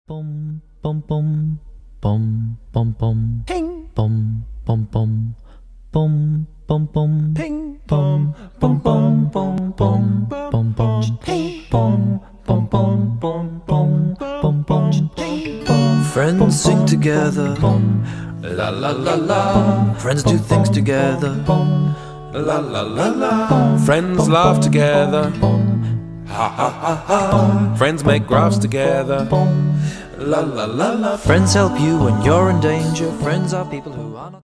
Bom, bom, bom, bom, bom, bom, Ping, bom, bom, bom, bom, bom, bom, ping, bom, bom, bom, bom, bom, bom, bom, ping, bom, bom, bom, bom, bom, bom, bom, bom. Friends sing together, la la la la. Friends do things together, la la la la. Friends laugh together, ha ha ha ha. Friends make graphs together, la la la la. Friends help you when you're in danger. Friends are people who